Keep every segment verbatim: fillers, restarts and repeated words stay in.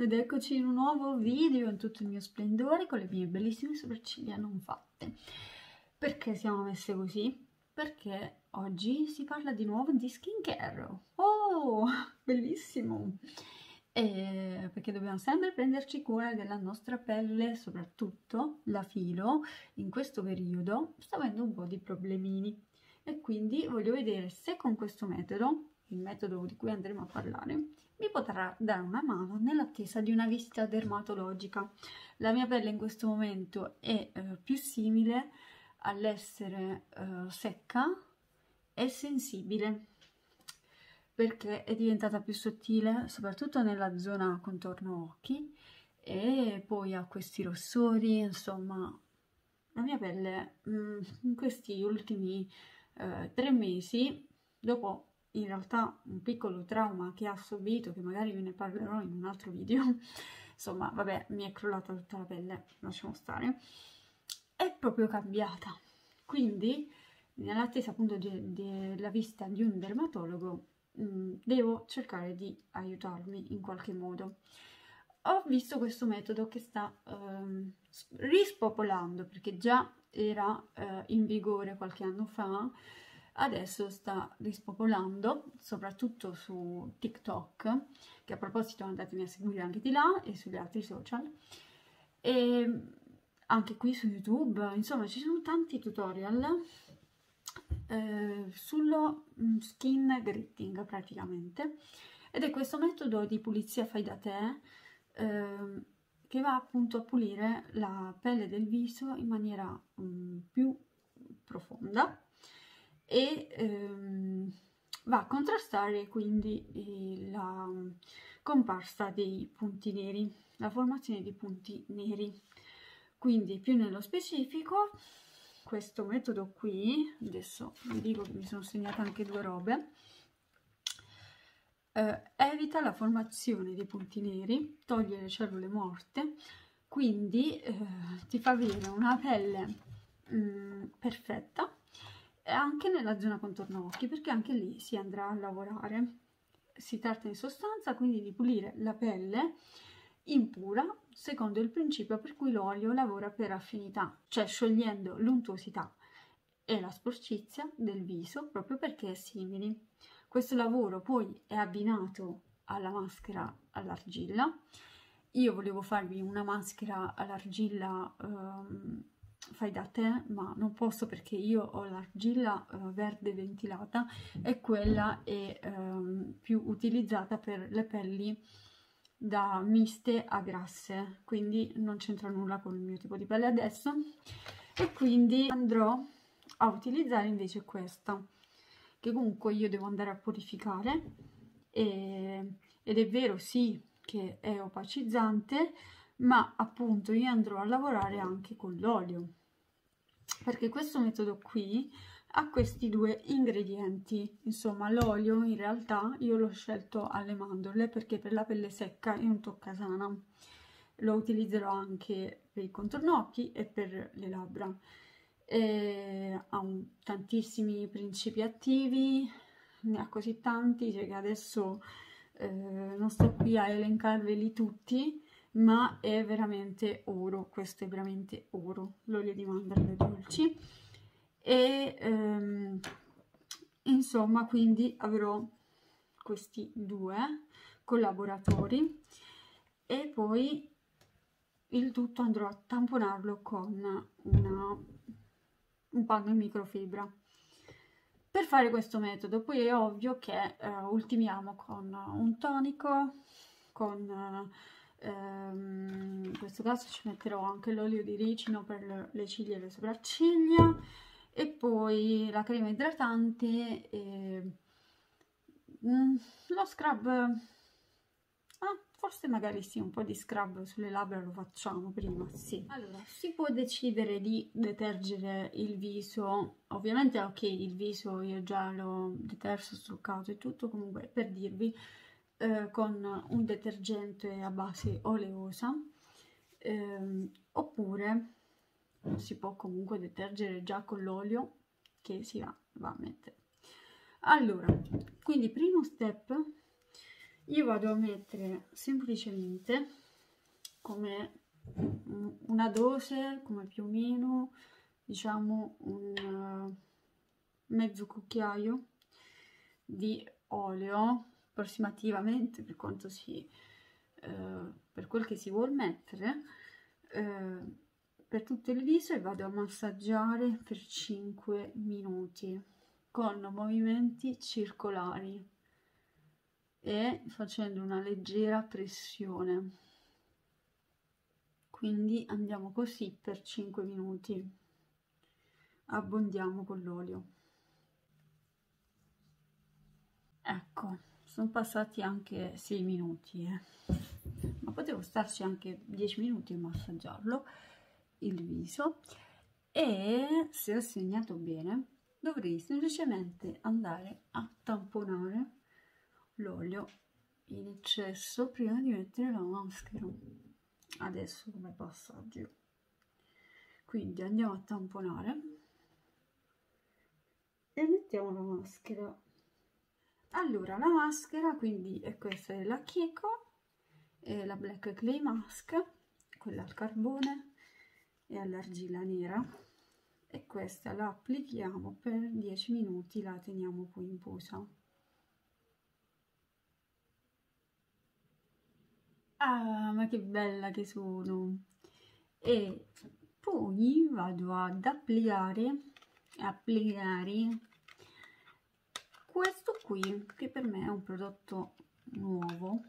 ed eccoci in un nuovo video in tutto il mio splendore con le mie bellissime sopracciglia non fatte. Perché siamo messe così? Perché oggi si parla di nuovo di skincare. Oh, bellissimo! E perché dobbiamo sempre prenderci cura della nostra pelle, soprattutto la filo in questo periodo sta avendo un po' di problemini e quindi voglio vedere se con questo metodo, il metodo di cui andremo a parlare, mi potrà dare una mano nell'attesa di una visita dermatologica. La mia pelle in questo momento è eh, più simile all'essere eh, secca e sensibile, perché è diventata più sottile, soprattutto nella zona contorno occhi, e poi ha questi rossori. Insomma, la mia pelle mh, in questi ultimi eh, tre mesi, dopo in realtà un piccolo trauma che ha subito, che magari ve ne parlerò in un altro video, insomma, vabbè, mi è crollata tutta la pelle, lasciamo stare, è proprio cambiata. Quindi, nell'attesa appunto della visita di un dermatologo, mh, devo cercare di aiutarmi in qualche modo. Ho visto questo metodo che sta ehm, rispopolando, perché già era eh, in vigore qualche anno fa, adesso sta rispopolando, soprattutto su TikTok, che a proposito andatemi a seguire anche di là e sugli altri social, e anche qui su YouTube. Insomma, ci sono tanti tutorial eh, sullo skin gritting praticamente, ed è questo metodo di pulizia fai da te eh, che va appunto a pulire la pelle del viso in maniera um, più profonda e ehm, va a contrastare quindi la comparsa dei punti neri, la formazione di punti neri. Quindi più nello specifico, questo metodo qui, adesso vi dico che mi sono segnata anche due robe, eh, evita la formazione dei punti neri, toglie le cellule morte, quindi eh, ti fa avere una pelle mh, perfetta, e anche nella zona contorno occhi, perché anche lì si andrà a lavorare. Si tratta in sostanza quindi di pulire la pelle impura secondo il principio per cui l'olio lavora per affinità, cioè sciogliendo l'untuosità e la sporcizia del viso, proprio perché è simili. Questo lavoro poi è abbinato alla maschera all'argilla. Io volevo farvi una maschera all'argilla um, fai da te, ma non posso perché io ho l'argilla uh, verde ventilata e quella è um, più utilizzata per le pelli da miste a grasse, quindi non c'entra nulla con il mio tipo di pelle adesso, e quindi andrò a utilizzare invece questa, che comunque io devo andare a purificare, e, ed è vero sì che è opacizzante, ma appunto io andrò a lavorare anche con l'olio, perché questo metodo qui ha questi due ingredienti. Insomma, l'olio in realtà io l'ho scelto alle mandorle perché per la pelle secca è un toccasana, lo utilizzerò anche per il contorno occhi e per le labbra. E ha un, tantissimi principi attivi, ne ha così tanti, cioè che adesso eh, non sto qui a elencarveli tutti, ma è veramente oro. Questo è veramente oro, l'olio di mandorle dolci. E ehm, insomma, quindi avrò questi due collaboratori e poi il tutto andrò a tamponarlo con una, un panno in microfibra. Per fare questo metodo poi è ovvio che eh, ultimiamo con un tonico, con ehm, in questo caso ci metterò anche l'olio di ricino per le ciglia e le sopracciglia, e poi la crema idratante e mm, lo scrub. Ah, forse magari sì, un po' di scrub sulle labbra lo facciamo prima, sì. Allora, si può decidere di detergere il viso, ovviamente ok, il viso io già l'ho deterso, struccato e tutto, comunque per dirvi, eh, con un detergente a base oleosa, ehm, oppure si può comunque detergere già con l'olio che si va, va a mettere. Allora, quindi primo step, io vado a mettere semplicemente come una dose, come più o meno, diciamo un mezzo cucchiaio di olio, approssimativamente, per quanto si, eh, per quel che si vuol mettere, eh, per tutto il viso, e vado a massaggiare per cinque minuti con movimenti circolari e facendo una leggera pressione. Quindi andiamo così per cinque minuti, abbondiamo con l'olio. Ecco, sono passati anche sei minuti, eh. Ma potevo starci anche dieci minuti a massaggiarlo il viso, e se ho segnato bene dovrei semplicemente andare a tamponare l'olio in eccesso prima di mettere la maschera. Adesso come passaggio, quindi andiamo a tamponare e mettiamo la maschera. Allora, la maschera, quindi è questa, è la Kiko, è la Black Clay Mask, quella al carbone e all'argilla nera, e questa la applichiamo per dieci minuti, la teniamo poi in posa. Ah, ma che bella che sono! E poi vado ad applicare applicare questo qui, che per me è un prodotto nuovo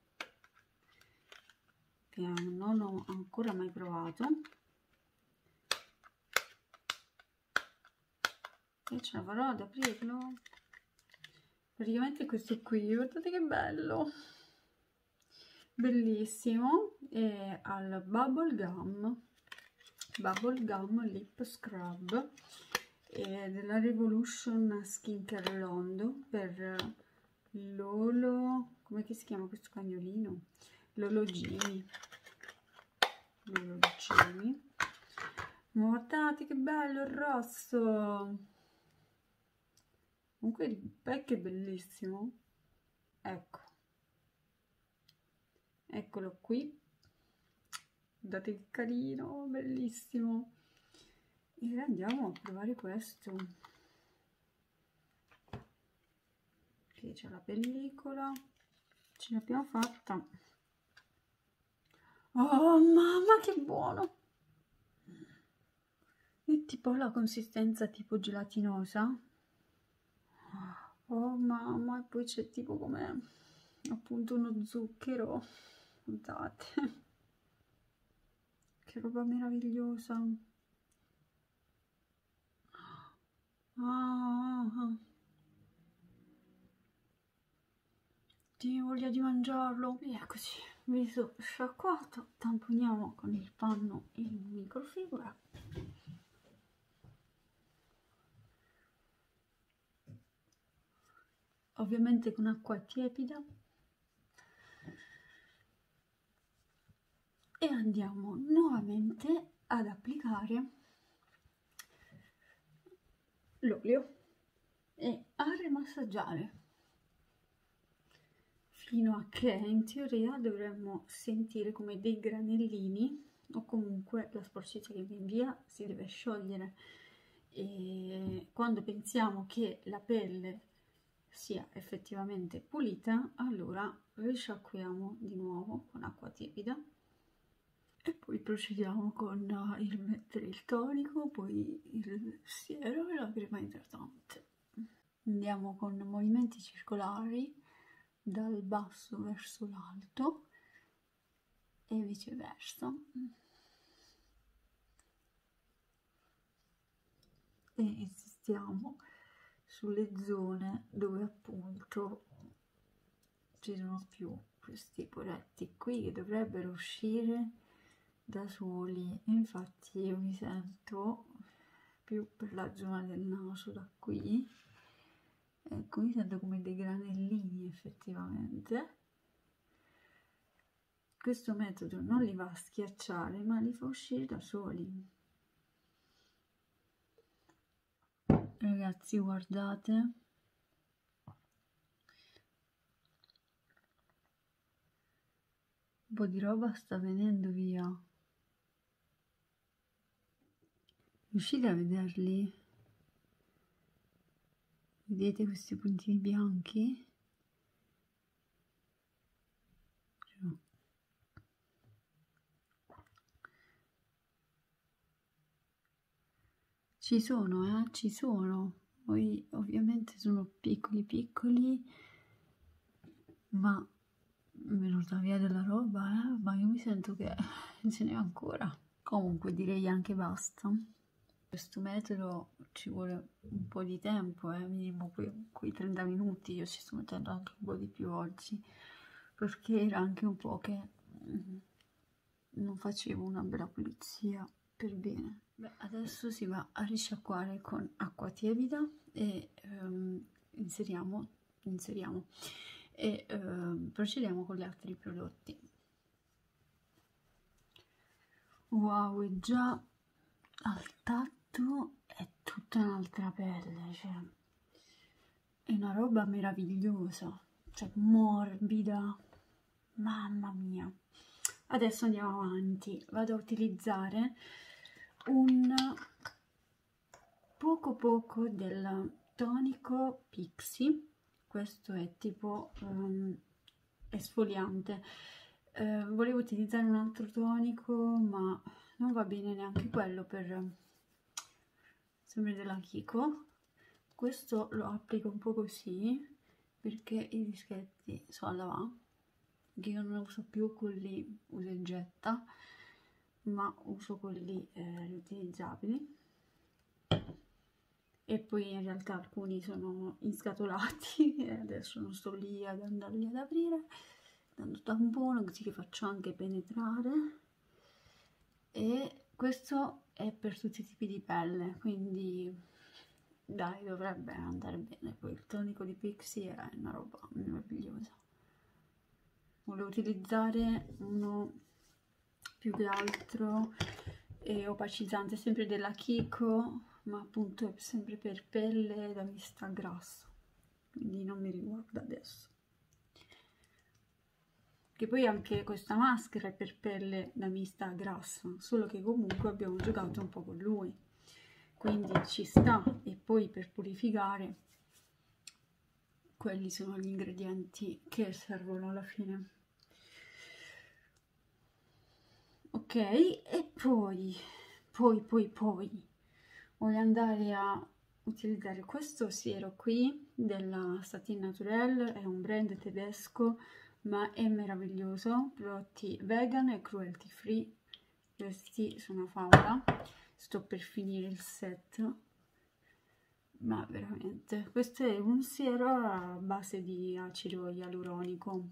che non ho ancora mai provato, e ce la farò ad aprirlo. Praticamente questo qui, guardate che bello, bellissimo, è al bubble gum bubble gum lip scrub, e della Revolution Skincare Londo, per Lolo, come che si chiama questo cagnolino? Lolo Jimmy. Lolo Jimmy. Guardate che bello il rosso! Comunque il pack è bellissimo. Ecco. Eccolo qui. Guardate che carino, bellissimo. E andiamo a provare questo. Qui c'è la pellicola. Ce l'abbiamo fatta. Oh mamma che buono! È tipo la consistenza tipo gelatinosa. Oh mamma, e poi c'è tipo come appunto uno zucchero. Guardate. Che roba meravigliosa. Ah, ti voglia di mangiarlo. E eccoci, viso sciacquato, tamponiamo con il panno in microfibra. Ovviamente con acqua tiepida. E andiamo nuovamente ad applicare l'olio e a rimassaggiare fino a che in teoria dovremmo sentire come dei granellini, o comunque la sporcizia che viene via si deve sciogliere, e quando pensiamo che la pelle sia effettivamente pulita, allora risciacquiamo di nuovo con acqua tiepida. E poi procediamo con il mettere il tonico, poi il siero e la crema idratante. Andiamo con movimenti circolari dal basso verso l'alto e viceversa. E insistiamo sulle zone dove appunto ci sono più questi poretti qui che dovrebbero uscire da soli. Infatti io mi sento più per la zona del naso, da qui, ecco, mi sento come dei granellini effettivamente. Questo metodo non li va a schiacciare, ma li fa uscire da soli. Ragazzi, guardate, Un po' di roba sta venendo via. Riuscite a vederli? Vedete questi puntini bianchi? Ci sono, eh? Ci sono. Poi ovviamente sono piccoli piccoli, ma venuta via della roba, eh? Ma io mi sento che ce n'è ancora. Comunque direi anche basta. Questo metodo ci vuole un po' di tempo, eh? Minimo quei, quei trenta minuti. Io ci sto mettendo anche un po' di più oggi, perché era anche un po' che non facevo una bella pulizia per bene. Beh, adesso si va a risciacquare con acqua tiepida e um, inseriamo, inseriamo e uh, procediamo con gli altri prodotti. Wow, è già al tatto è tutta un'altra pelle, cioè è una roba meravigliosa, cioè morbida, mamma mia. Adesso andiamo avanti, vado a utilizzare un poco poco del tonico Pixi. Questo è tipo um, esfoliante. Uh, volevo utilizzare un altro tonico, ma non va bene neanche quello, per sempre della Kiko. Questo lo applico un po' così, perché i dischetti sono a lavare, che io non uso più quelli usa e getta, ma uso quelli eh, riutilizzabili, e poi in realtà alcuni sono inscatolati e adesso non sto lì ad andarli ad aprire, dando tampone così che faccio anche penetrare. E questo è per tutti i tipi di pelle, quindi dai, dovrebbe andare bene. Poi il tonico di Pixi è una roba meravigliosa. Volevo utilizzare uno più che altro e opacizzante, sempre della Kiko, ma appunto è sempre per pelle da vista grassa, quindi non mi riguarda adesso. Che poi anche questa maschera è per pelle da vista grassa, solo che comunque abbiamo giocato un po' con lui, quindi ci sta. E poi per purificare, quelli sono gli ingredienti che servono alla fine. Ok, e poi, poi, poi, poi voglio andare a utilizzare questo siero qui della Satin Naturelle, è un brand tedesco, ma è meraviglioso, prodotti vegan e cruelty free, questi sono favola. Sto per finire il set, ma veramente, questo è un siero a base di acido ialuronico.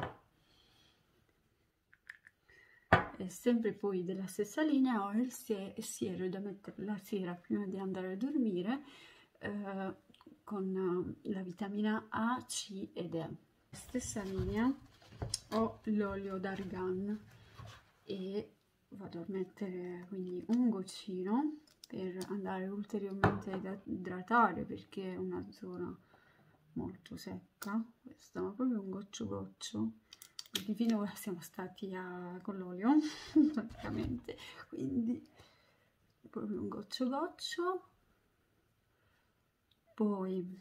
E sempre poi della stessa linea ho il siero da mettere la sera prima di andare a dormire, eh, con la vitamina A, C ed E. Stessa linea ho l'olio d'argan e vado a mettere quindi un goccino per andare ulteriormente ad idratare, perché è una zona molto secca questa, ma proprio un goccio goccio, perché fino ora siamo stati a, con l'olio praticamente, quindi proprio un goccio goccio. Poi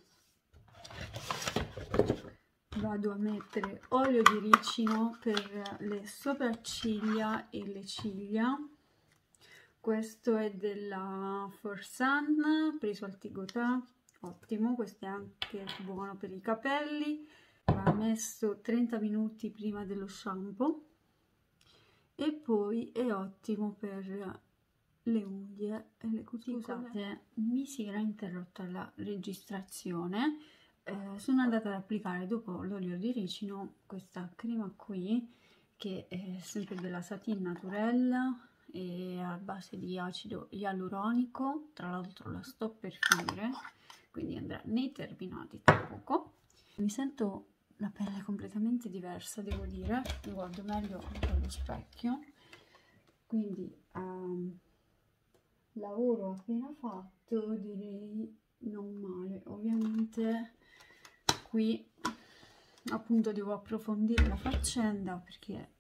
vado a mettere olio di ricino per le sopracciglia e le ciglia. Questo è della Forsan, preso al Tigotà, ottimo. Questo è anche buono per i capelli, va messo trenta minuti prima dello shampoo. E poi è ottimo per le unghie e le cuticole. Scusate, mi si era interrotta la registrazione. Eh, sono andata ad applicare dopo l'olio di ricino questa crema qui, che è sempre della Satin Naturelle e a base di acido ialuronico. Tra l'altro la sto per finire, quindi andrà nei terminati tra poco. Mi sento la pelle completamente diversa, devo dire, mi guardo meglio anche allo specchio, quindi um, lavoro appena fatto, direi non male. Ovviamente qui appunto devo approfondire la faccenda, perché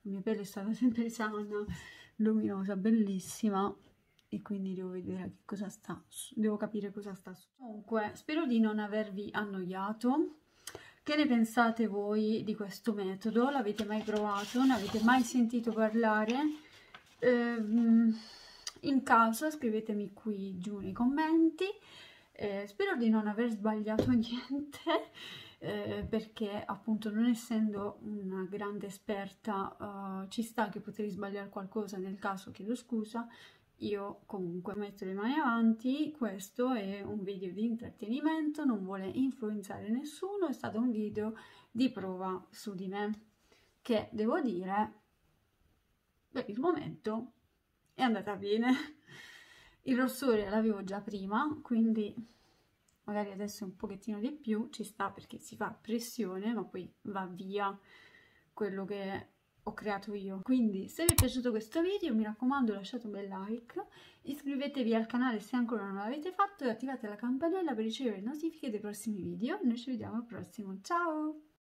la mia pelle è stata sempre sana, luminosa, bellissima, e quindi devo vedere che cosa sta, devo capire cosa sta succedendo. Comunque, spero di non avervi annoiato. Che ne pensate voi di questo metodo? L'avete mai provato? Ne avete mai sentito parlare? Ehm, in caso scrivetemi qui giù nei commenti. Eh, spero di non aver sbagliato niente, eh, perché appunto non essendo una grande esperta uh, ci sta che potrei sbagliare qualcosa, nel caso chiedo scusa. Io comunque metto le mani avanti, questo è un video di intrattenimento, non vuole influenzare nessuno, è stato un video di prova su di me, che devo dire per il momento è andata bene. Il rossore l'avevo già prima, quindi magari adesso un pochettino di più ci sta perché si fa pressione, ma poi va via quello che ho creato io. Quindi se vi è piaciuto questo video mi raccomando lasciate un bel like, iscrivetevi al canale se ancora non l'avete fatto e attivate la campanella per ricevere notifiche dei prossimi video. Noi ci vediamo al prossimo, ciao!